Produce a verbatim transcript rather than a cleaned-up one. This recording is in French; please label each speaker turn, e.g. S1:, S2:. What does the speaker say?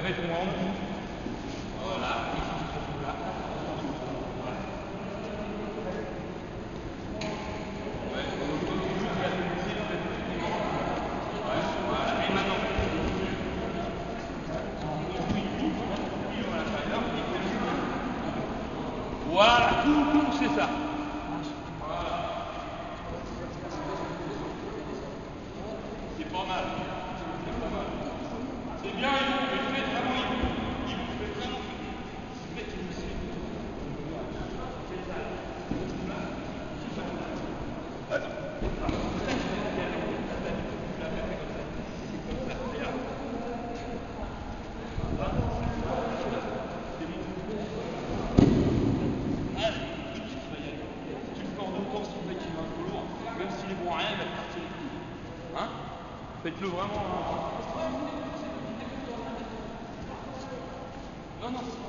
S1: mets ton hand. Voilà. Là. Voilà, tout, tout, c'est ça. Voilà. C'est pas mal. C'est pas mal. C'est bien, il faut le faire vraiment, il faut. Il faut le faire vraiment. Le mec, il me suit. C'est ça. Attends. Même s'il est bon à rien, il va te partir les couilles. Hein? Faites-le vraiment. Hein. Non, non.